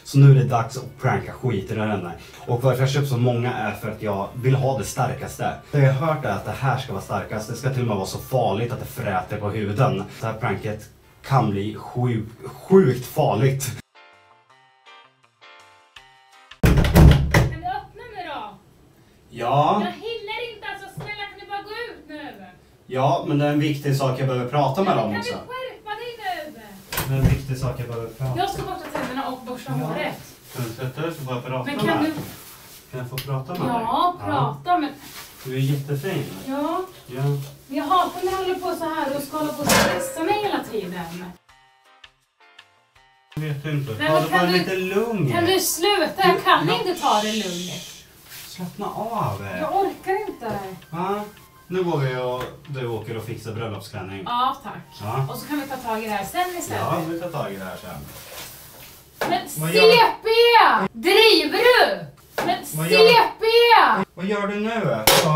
Så nu är det dags att pranka skiten ur henne. Och varför jag köpt så många är för att jag vill ha det starkaste. Det jag har hört är att det här ska vara starkast. Det ska till och med vara så farligt att det fräter på huden. Det här pranket kan bli sjukt farligt. Kan du öppna nu då? Ja. Jag hinner inte, alltså snälla kan du bara gå ut nu? Ja, men det är en viktig sak jag behöver prata med dem också. Kan du skärpa dig nu? Det är en viktig sak jag behöver prata. Jag ska borsta tänderna och borsta håret. Kan du sätta dig så bara prata Men med kan mig? du... Kan jag få prata med dig? Ja, prata men... Du är jättefin. Ja. Ja. Jag hatar när jag håller på så här och ska hålla på och stressa mig hela tiden. Jag vet inte. Nej, Ta men det kan bara du- lite lugnt. Kan du sluta? Jag kan inte ta det lugnt. Slappna av. Jag orkar inte. Ja. Nu går vi och du åker och fixar bröllopsklänning. Ja, tack. Ja. Och så kan vi ta tag i det här sen istället. Ja, vi tar tag i det här sen. Men Vad gör- CP! Driver du? Men Vad CP! Vad gör du nu?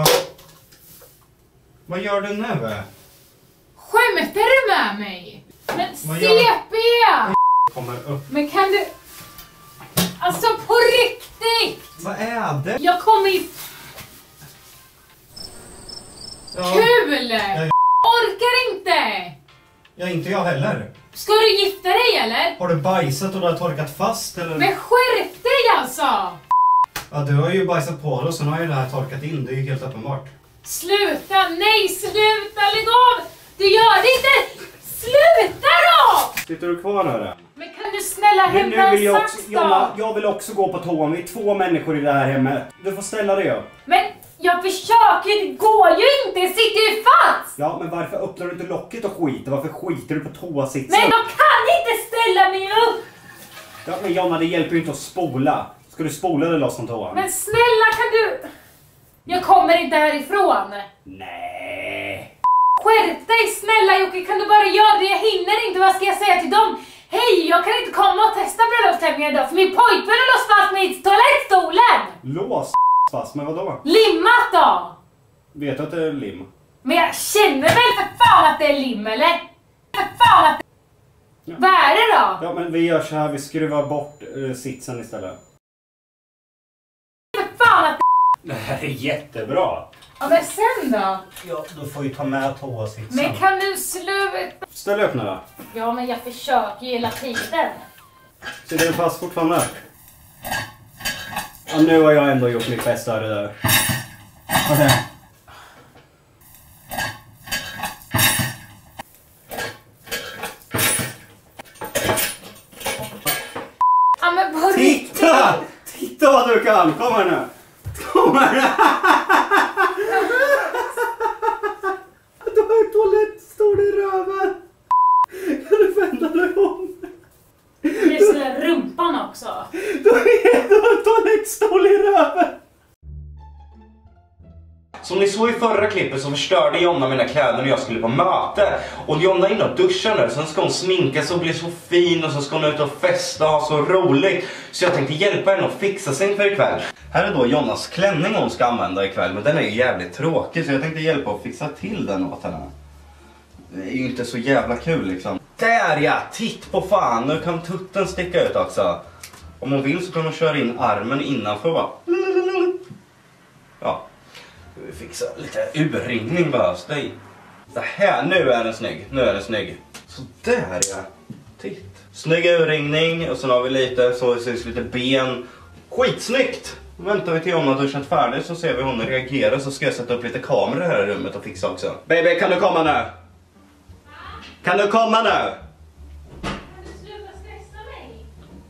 Vad gör du nu? Skämtar du med mig? Men Vad gör- CP! Kommer upp. Men kan du... Alltså på riktigt! Vad är det? Jag kommer ju... Ja. Kul! Jag- Orkar inte! Ja, inte jag heller. Ska du gifta dig eller? Har du bajsat och du har torkat fast eller? Men skärp dig alltså! Ja, du har ju bajsat på det och sen har ju det här torkat in. Det är ju helt uppenbart. Sluta! Nej, sluta! Lägg av! Du gör det inte! Sluta då! Sitter du kvar här än? Men kan du snälla Men hämta nu vill en jag sax också, då? Jonna, jag vill också gå på toan. Vi är 2 människor i det här hemmet. Du får ställa dig upp. Men jag försöker, det går ju inte! Jag sitter ju fast! Ja, men varför öppnar du inte locket och skiter? Varför skiter du på toasitsen? Men jag kan inte ställa mig upp! Ja, men Jonna, det hjälper ju inte att spola. Ska du spola dig loss från toan? Men snälla kan du... Jag kommer inte härifrån. Nej. Skärp dig snälla Jocke, kan du bara göra det? Jag hinner inte, vad ska jag säga till dem? Hej, jag kan inte komma och testa bröllopsklänningen idag för min pojkvän har låst fast mig i toalettstolen! Lås fast, men vadå? Limmat då! Vet du att det är lim? Men jag känner väl för fan att det är lim, eller? För fan att... Ja. Vad är det då? Ja, men vi gör så här. Vi skruvar bort sitsen istället. För fan att... Det här är jättebra. Ja men sen då? Ja, då får ju ta med toasitsen. Men kan du sluta? Ställ upp nu då. Ja men jag försöker ju hela tiden. Sitter den fast fortfarande? Ja, nu har jag ändå gjort mitt bästa det där. Okej. Ja men på riktigt. Titta! Titta vad du kan! Kom här nu! Kom här nu! Du har en toalettstol i röven! Kan du vända dig om? Det är rumpan också. Du har en toalettstol i röven! Som ni såg i förra klippet så förstörde Jonna mina kläder när jag skulle på möte. Och Jonna är inne och duschar nu. Sen ska hon sminka sig och bli så fin. Och så ska hon ut och festa och ha så roligt. Så jag tänkte hjälpa henne att fixa sig inför ikväll. Här är då Jonnas klänning hon ska använda ikväll. Men den är ju jävligt tråkig så jag tänkte hjälpa att fixa till den åt henne. Det är ju inte så jävla kul liksom. Där ja! Titt på fan! Nu kan tutten sticka ut också. Om hon vill så kan hon köra in armen innanför bara. Ja. Vi fixar lite urringning behövs det. Så här, nu är den snygg. Nu är den snygg. Så där ja. Titt. Snygg urringning och sen har vi lite så det syns lite ben. Skitsnyggt. Väntar vi till hon har duschat färdigt så ser vi hon reagerar så ska jag sätta upp lite kameror här i rummet och fixa också. Baby, kan du komma nu? Kan du komma nu? Kan du sluta stressa mig?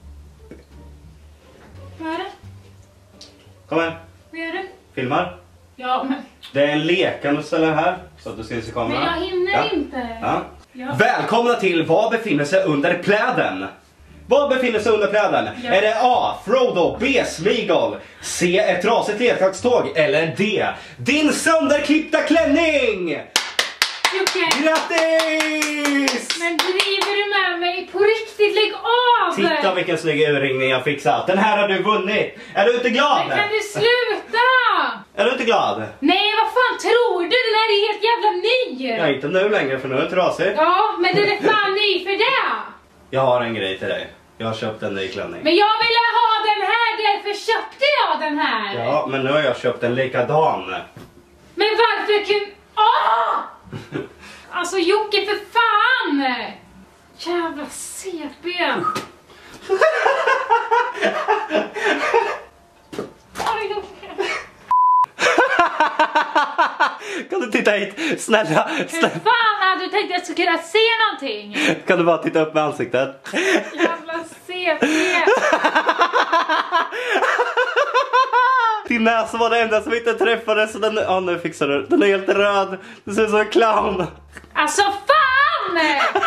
Vad är det? Kom här. Vad gör du? Filmar. Ja men... Det är en lekande ställe här så att du syns i kameran. Men jag hinner inte. Ja. Ja. Välkomna till Vad befinner sig under pläden? Vad befinner sig under pläden? Ja. Är det A. Frodo, B. Smeagol, C. Ett trasigt leksaktåg eller D. Din sönderklippta klänning? Jocke, Grattis! men driver du med mig? På riktigt, lägg av! Titta vilken snygg urringning jag fixat. Den här har du vunnit. Är du inte glad? Men kan du sluta? Är du inte glad? Nej, vad fan tror du? Den här är helt jävla ny! Ja, inte nu längre för nu är den trasig. Ja, men den är fan ny för det! Jag har en grej till dig. Jag har köpt en ny klänning. Men jag ville ha den här, därför köpte jag den här. Ja, men nu har jag köpt en likadan. Men varför kunde... Alltså Jocke, för fan! Jävla CP. Kan du titta hit? Snälla. Hur fan hade du tänkt att jag skulle kunna se någonting? Kan du bara titta upp med ansiktet? Jävla CP. Din näsa var det enda som inte träffades. Så den... Ja, nu fixar du. Den är helt röd. Du ser ut som en clown. Alltså fan!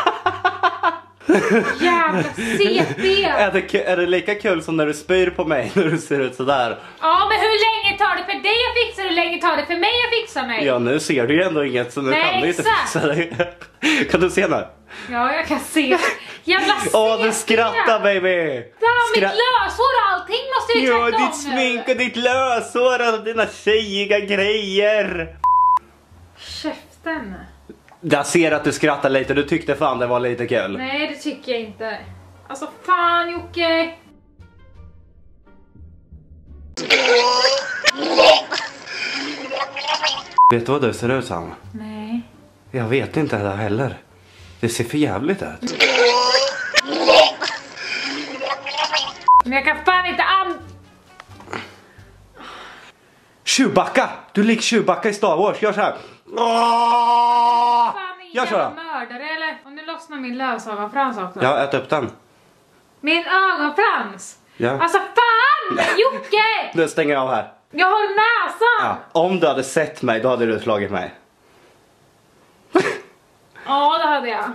Jävla CP. Är det lika kul som när du spyr på mig när du ser ut sådär? Ja, men hur länge tar det för dig att fixa det? Hur länge tar det för mig att fixa mig? Ja, nu ser du ju ändå inget, så nu kan du inte fixa dig. Kan du se nu? Ja, jag kan se. Jävla CP. Åh, du skrattar, baby. Mitt löshår och allting måste ju tvätta om. Ja, ditt smink och ditt löshår och dina tjejiga grejer. Käften. Jag ser att du skrattar lite, du tyckte fan det var lite kul. Nej, det tycker jag inte. Alltså fan, Jocke. Vet du vad du ser ut som? Nej. Jag vet inte det heller. Det ser för jävligt ut. Men jag kan fan inte Chewbacca! Du lik Chewbacca i Star Wars, gör så här. Fan, Gör så då. mördare eller? Och nu lossnar min lösögonfrans också. Ja, ät upp den. Min ögonfrans? Ja. Alltså fan! Jocke! Nu stänger jag av här. Jag har näsan! Ja, om du hade sett mig, då hade du slagit mig. Ja, det hade jag.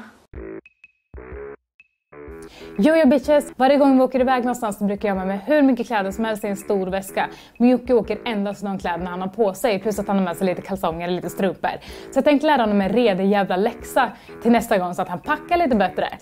Jojo bitches, varje gång vi åker iväg någonstans så brukar jag ha med mig hur mycket kläder som helst i en stor väska. Men Jocke åker endast de kläderna han har på sig, plus att han har med sig lite kalsonger och lite strumpor. Så jag tänkte lära honom en redig jävla läxa till nästa gång så att han packar lite bättre.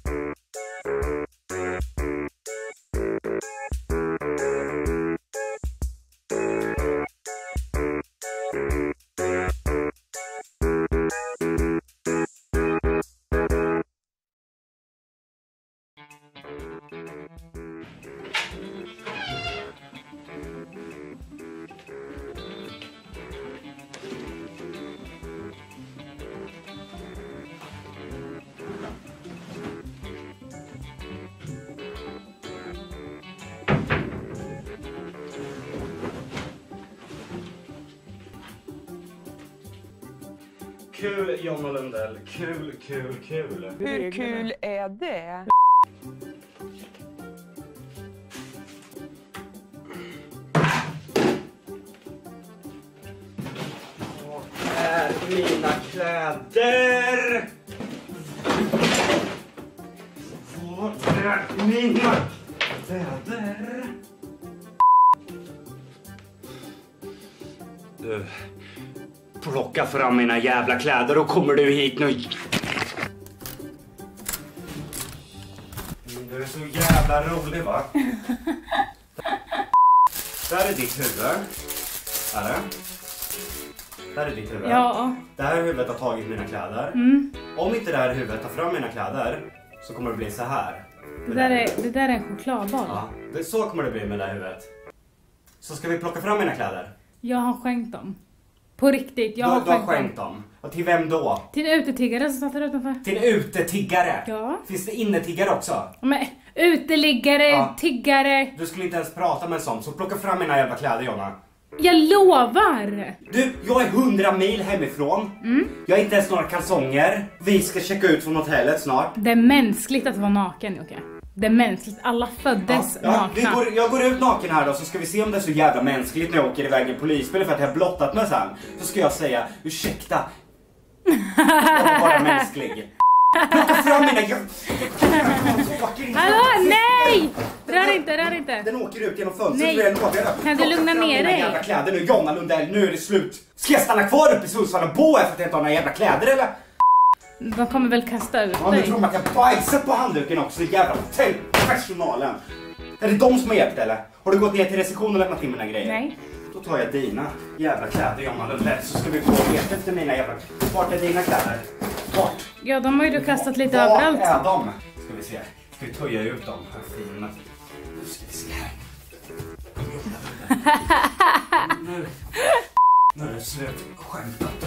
Kul, Jonna Lundell. Kul. Hur kul är det? Vart är mina kläder? Vart är mina kläder? Du, plocka fram mina jävla kläder och kommer du hit nu. Du är så jävla rolig, va? Där är ditt huvud. Är det? Där är ditt huvud. Ja. Det här huvudet har tagit mina kläder. Om inte det här huvudet tar fram mina kläder så kommer det bli så här. Det där är en chokladboll. Ja, så kommer det bli med det här huvudet. Så ska vi plocka fram mina kläder? Jag har skänkt dem. På riktigt, jag har Du har skänkt dem. Och till vem då? Till en utetiggare som satt där utanför. Till en utetiggare? Ja. Finns det innetiggare också? Men uteliggare, Ja. tiggare. Du skulle inte ens prata med en sån, så plocka fram mina jävla kläder, Jonna. Jag lovar! Du, jag är 100 mil hemifrån. Jag har inte ens några kalsonger. Vi ska checka ut från hotellet snart. Det är mänskligt att vara naken, Jocke. Det är mänskligt. Alla föddes nakna. Jag går ut naken här då, så ska vi se om det är så jävla mänskligt när jag åker iväg i en polisbil för att jag har blottat mig sen. Så ska jag säga, ursäkta. Jag var bara mänsklig. Plocka fram mina... Hallå, nej! Rör inte. Den åker ut genom fönstret. Nej. Kan du lugna ner dig? Jävla kläder nu, Jonna Lundell, nu är det slut. Ska jag stanna kvar uppe i Sundsvall och bo här för att jag inte har några jävla kläder eller? De kommer väl kasta ut Ja, nu dig. tror de att jag bajsat på handduken också, jävla hotellpersonalen. Är det de som har hjälpt eller? Har du gått ner till receptionen och lämnat in mina grejer? Nej. Då tar jag dina jävla kläder, Jonna Lundell, så ska vi gå och leta efter mina jävla... Vart är dina kläder? Vart? Ja, de har ju du kastat lite Vart överallt. är de? Ska vi se. Ska vi töja ut dem här fina? Nu ska vi se här. Nu är det slut. Skämtat.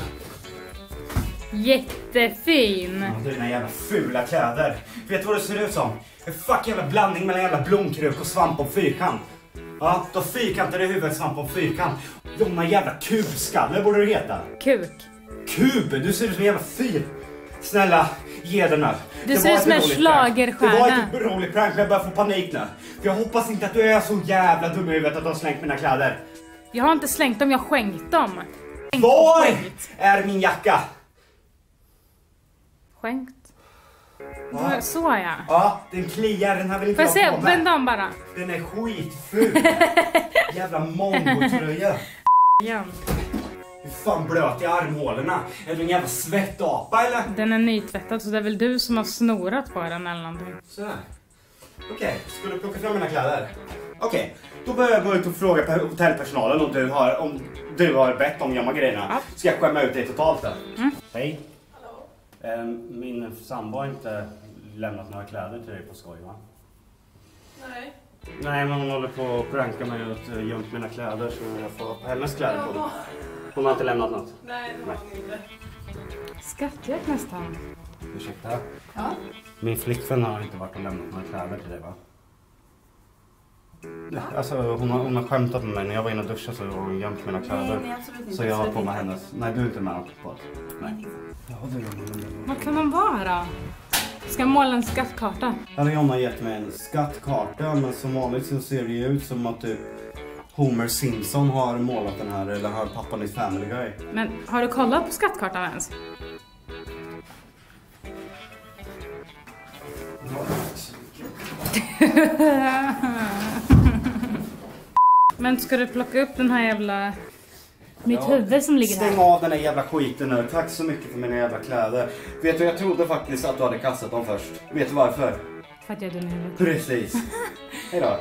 Jättefin. Ja, det är dina jävla fula kläder. Vet du vad det ser ut som? En fuck jävla blandning mellan jävla blomkruk och svamp och fyrkant. Ja, då fyrkantade huvudet, svamp och fyrkant. Jonna jävla kubskalle borde det heta. Kuk. Kub? Du ser ut som en jävla fyr. Snälla, ge den här. Du ser ut som en schlagerstjärna. Det var ett roligt prank, men jag börjar få panik nu. För jag hoppas inte att du är så jävla dum i huvudet att du har slängt mina kläder. Jag har inte slängt dem, jag har skänkt dem. Var är min jacka? Skänkt. Ja. Så ja. Ja, den kliar, den här vill inte Får jag jag se, på med. vänd om bara. Den är skitful. Jävla mongotröja. Ja. Hur fan blöt i armhålorna? Är du en jävla svettapa eller? Den är nytvättad så det är väl du som har snorat på den eller någonting. Sådär. Okej, ska du plocka fram mina kläder? Okej, då börjar jag gå ut och fråga hotellpersonalen om du har bett om gömma grejerna. Ja. Ska jag skämma ut dig totalt då? Mm. Hej. Min sambo har inte lämnat några kläder till dig på skoj, va? Nej. Nej, men hon håller på att pranka mig att gömt mina kläder så jag får ha på hennes kläder på. Hon har inte lämnat något. Nej, det har hon inte. Skattjakt nästan. Ursäkta. Ja. Min flickvän har inte varit och lämnat några kläder till dig, va? Alltså hon har skämtat med mig. När jag var inne och duschade så har hon gömt mina kläder. Nej, absolut inte. Så jag har Absolut på mig inte. hennes. Nej, du är inte med på det. Nej. Ja, du. Vad kan de vara? Ska jag måla en skattkarta? Hade Jonna gett mig en skattkarta, men som vanligt så ser det ju ut som att typ Homer Simpson har målat den här, eller har pappan i Family Guy. Men har du kollat på skattkartan ens? Men ska du plocka upp den här jävla... Mitt huvud som ligger Stäng här? av den här jävla skiten nu. Tack så mycket för mina jävla kläder. Vet du, jag trodde faktiskt att du hade kastat dem först. Vet du varför? För att jag är dum i huvudet. Precis. Hejdå.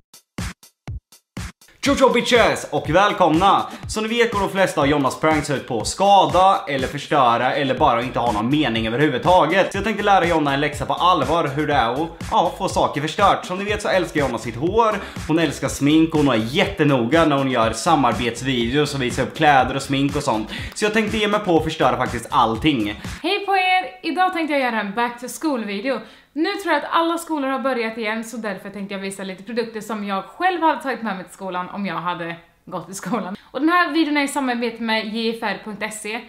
Tjo bitches och välkomna! Så ni vet går de flesta av Jonas pranks ut på att skada eller förstöra eller bara inte ha någon mening överhuvudtaget. Så jag tänkte lära Jonna en läxa på allvar hur det är att få saker förstört. Som ni vet så älskar Jonna sitt hår, hon älskar smink och hon är jättenoga när hon gör samarbetsvideos och visar upp kläder och smink och sånt. Så jag tänkte ge mig på att förstöra faktiskt allting. Hej på er! Idag tänkte jag göra en back to school video. Nu tror jag att alla skolor har börjat igen så därför tänkte jag visa lite produkter som jag själv hade tagit med mig till skolan om jag hade gått i skolan. Och den här videon är i samarbete med jfr.se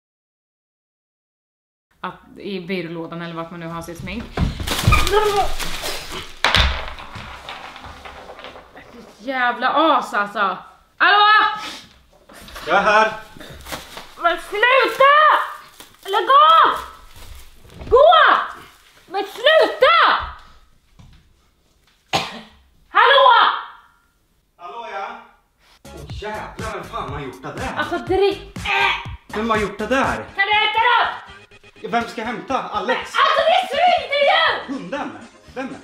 i byrålådan eller vart man nu har sitt smink. Jävla as alltså! Hallå! Jag är här! Men sluta! Lägg av! Gå! Men sluta! Hallå! Hallå ja! Åh jävlar, vem fan har gjort det där? Alltså drick... Vem har gjort det där? Kan du äta då? Vem ska hämta? Alex? Alltså det svider ju! Hunden? Vem?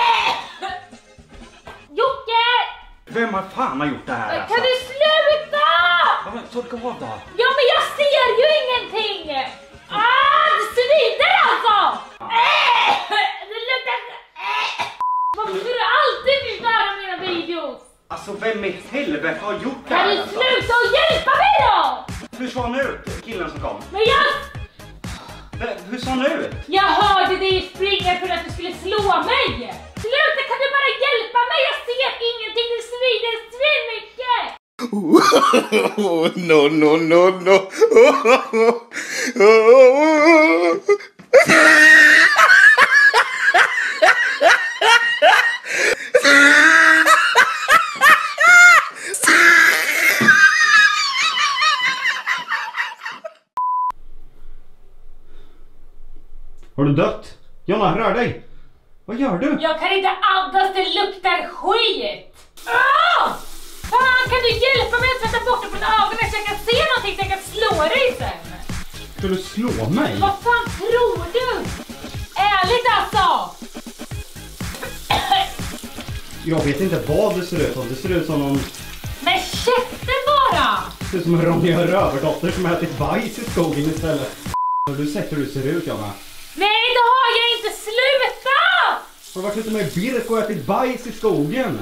Jocke! Vem har fan har gjort det här alltså? Kan du sluta? Ja, men torka av då! Ja men jag ser ju ingenting! Det svider alltså! Det luktar... Varför ska du alltid förstöra mina videos? Alltså vem i helvete har gjort det Kan här du alltså? sluta och hjälpa mig då? Hur såg han ut? Killen som kom? Men jag... Hur såg han ut? Jag hörde dig springa för att du skulle slå mig! Sluta, kan du bara hjälpa mig? Jag ser ingenting, det svider svinmycket! No, no, no, no. Har du dött? Jonna, rör dig! Vad gör du? Jag kan inte andas, det luktar skit! Fan, kan du hjälpa mig att tvätta bort det från ögonen så jag kan se någonting så jag kan slå dig sen? Ska du slå mig? Vad fan tror du? Ärligt alltså! Jag vet inte vad det ser ut som. Det ser ut som någon... Men käften bara! Det ser ut som en Ronja Rövardotter som ätit bajs i skogen istället. Har du sett hur du ser ut, Jonna? Nej, det har jag inte! Sluta! Har du varit ute med Birk och ätit bajs i skogen?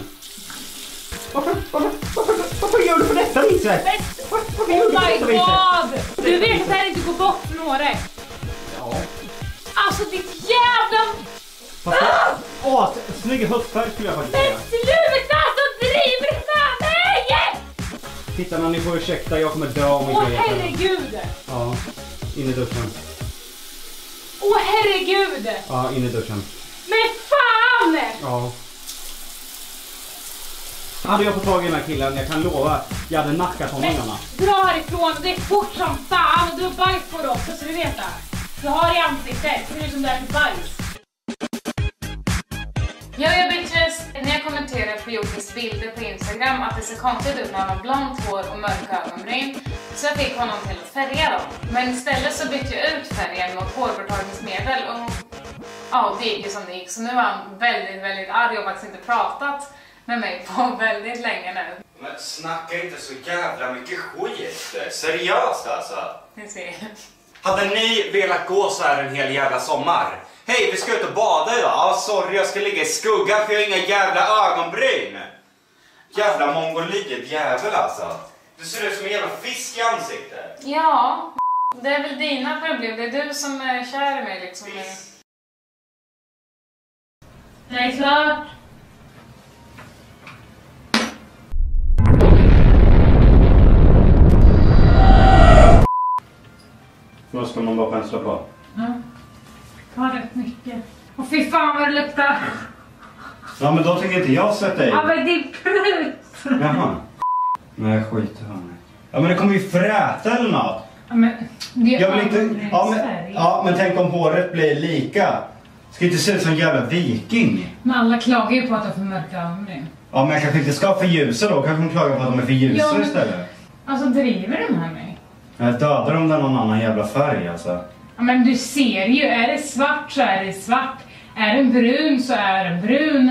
Varför gör du på detta viset? Varför gör du på detta viset? God! Du vet att det här inte går bort från året. Ja. Alltså ditt jävla... Snygg höstfärg skulle jag faktiskt Men säga. sluta så driver du med mig! Tittarna, ni får ursäkta, jag kommer dö om Åh inte jag herregud! Ja, in i duschen. Åh herregud! Ja, in i duschen. Men fan! Ja. Hade jag fått tag i den här killen, jag kan lova, jag hade nackat honom innan. Dra härifrån, det är fort som fan och du har bajs på dig också så du vet det. Du har i ansiktet, ser ut som du äter bajs. Jag bitches, när jag kommenterade på Jokis bilder på Instagram att det ser konstigt ut när han har blont hår och mörka ögonbryn, så jag fick honom till att färga dem. Men istället så bytte jag ut färgen mot hårborttagningsmedel och ja, det gick ju som det gick. Så nu är han väldigt arg och faktiskt inte pratat med mig på väldigt länge nu. Men snacka inte så jävla mycket skit. Seriöst alltså. Ni ser. Hade ni velat gå så här en hel jävla sommar? Hej, vi ska ut och bada idag. Ja, sorry, jag ska ligga i skuggan för jag har inga jävla ögonbryn. Jävla mongoliet jävel alltså. Du ser ut som en jävla fisk i ansiktet. Ja, det är väl dina problem. Det är du som är kär i mig liksom. Det är klart. Då ska man bara pensla på. Ja, ta rätt mycket. Och fy fan vad det luktar. Ja, men då tänker inte jag sätta i. Ja men det är prut. Jaha. Nej, skit hörni. Ja, men det kommer ju fräta eller något. Ja men det är Jag vill inte... Ja, men tänk om håret blir lika. Ska inte se ut som en jävla viking. Men alla klagar ju på att de får mörka ögonbryn. Ja, men jag kanske inte ska för ljusa då. Kanske hon klagar på att de är för ljusa Ja, men... istället. Alltså driver de här mig? Jag dödar om det är någon annan jävla färg alltså. Ja men du ser ju, är det svart så är det svart. Är den brun så är den brun.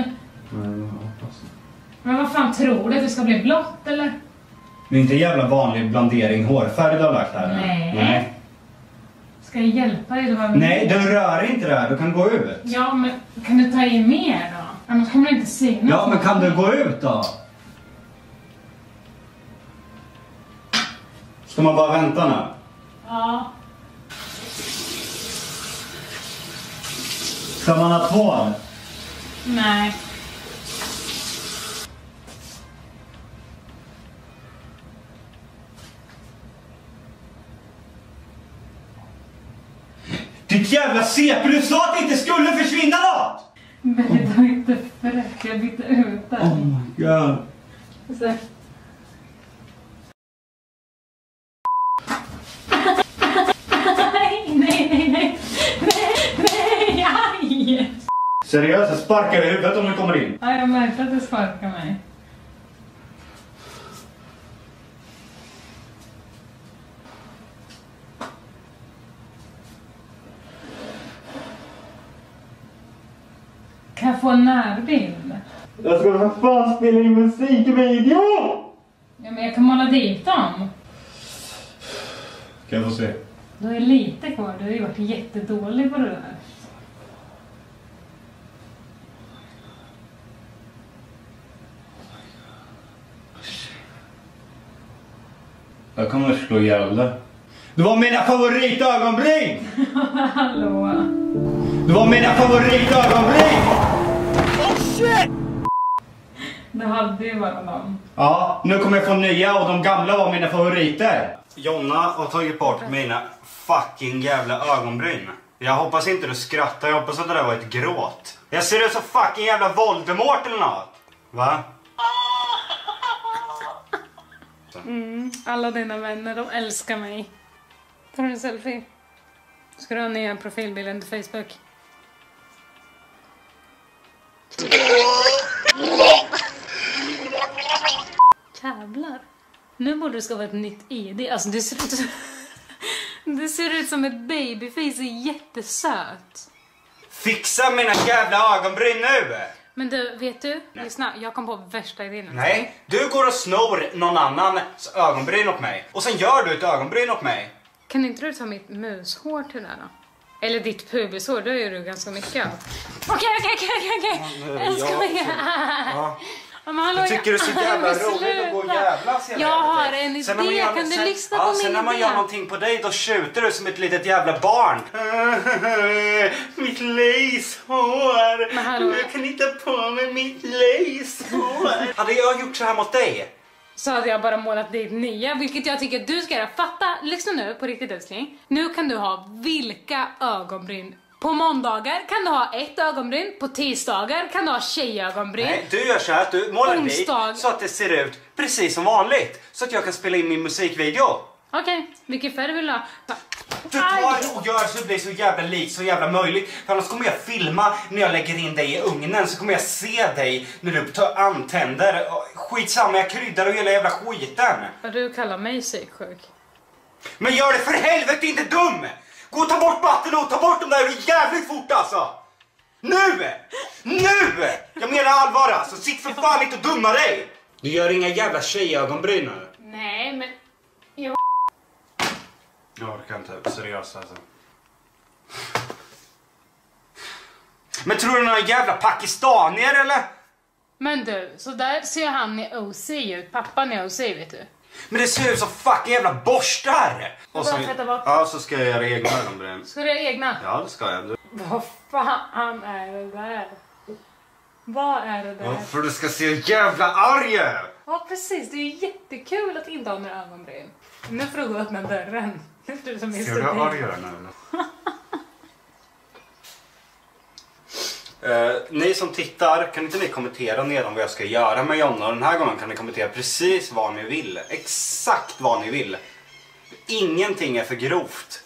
Men vad fan tror du att det ska bli blått eller? Det är inte jävla vanlig blandering hårfärg du har lagt här. Nej. Ska jag hjälpa dig? Nej, du rör inte det här. Du kan gå ut. Ja, men kan du ta i mer då? Annars kommer det inte synas. Ja, men kan du gå ut då? Ska man bara vänta nu? Ja. Ska man ha tvål? Nej. Ditt jävla CP, du sa att det inte skulle försvinna något! Men det var inte fräck, jag bytte ut den. Oh my god. Så. Nej, aj! Seriöst, jag sparkar i huvudet om du kommer in. Ja, jag märkte att du sparkar mig. Kan jag få en närbild? Jag ska för fan spela in musikvideo! Ja, men jag kan måla dit dem. Kan jag få se? Du är lite kvar, du har ju varit jättedålig på det där. Jag kommer slå ihjäl det. Du var mina favoritögonbryn! Hallå? Du var mina favoritögonbryn! Oh shit! Det hade ju bara dem. Ja, nu kommer jag få nya och de gamla var mina favoriter. Jonna har tagit bort mina fucking jävla ögonbryn. Jag hoppas inte du skrattar, jag hoppas att det där var ett gråt. Jag ser ut som fucking jävla Voldemort eller något. Va? Alla dina vänner, de älskar mig. Tar du en selfie? Ska du ha nya profilbilden till Facebook? Jävlar. Nu borde du skapa ett nytt ID. Alltså du ser ut som ett babyface, är jättesöt. Fixa mina jävla ögonbryn nu! Men du, vet du? Lyssna, jag kom på värsta idén. Nej, du går och snor någon annans ögonbryn åt mig. Och sen gör du ett ögonbryn åt mig. Kan inte du ta mitt mushår till det här då? Eller ditt pubishår, det gör du ganska mycket av. Okej. Älskar mig. Jag tycker det är så jävla roligt att gå och jävlas hela Jag har tiden. en idé, Sen när man gör- kan du sen- lyssna på min Sen när man idé? gör någonting på dig, då tjuter du som ett litet jävla barn. Mitt lacehår. Men hallå. Jag kan inte på mig mitt lacehår. Hade jag gjort så här mot dig? Så hade jag bara målat ditt nya, vilket jag tycker att du ska göra. Fatta, lyssna nu på riktigt älskling. Nu kan du ha vilka ögonbryn. På måndagar kan du ha ett ögonbryn, på tisdagar kan du ha tjejögonbryn. Nej, du gör så här att du målar dit Onsdag. så att det ser ut precis som vanligt. Så att jag kan spela in min musikvideo. Okej, vilken färg vill du ha? Du tar och gör så det blir så jävla likt, så jävla möjligt. För annars kommer jag filma när jag lägger in dig i ugnen. Så kommer jag se dig när du tar antänder. Skitsamma, jag kryddar och hela jävla skiten. Och du kallar mig psyksjuk. Men gör det för helvete, inte dum! Gå och ta bort vatten och ta bort dem där jävligt fort alltså! Nu! Nu! Jag menar allvar alltså, sitt för fan inte och dumma dig! Du gör inga jävla tjejögonbryn nu. Nej, men... Jag orkar inte, seriöst alltså. Men tror du några jävla pakistanier eller? Men du, så där ser han i OC ut. Pappan i OC, vet du. Men det ser ut som fucking jävla borstar! Och så, tvätta bort. ja, så ska jag göra egna ögonbryn. Ska du ha egna? Ja, det ska jag. Vad fan är det där? Vad är det där? För du ska se jävla arg! Ja, precis. Det är jättekul att inte ha några ögonbryn. Nu får du gå och öppna dörren. Nu står du som Ser du arg nu eller? Ni som tittar, kan inte ni kommentera nedan vad jag ska göra med Jonna? Och den här gången kan ni kommentera precis vad ni vill. Exakt vad ni vill. Ingenting är för grovt.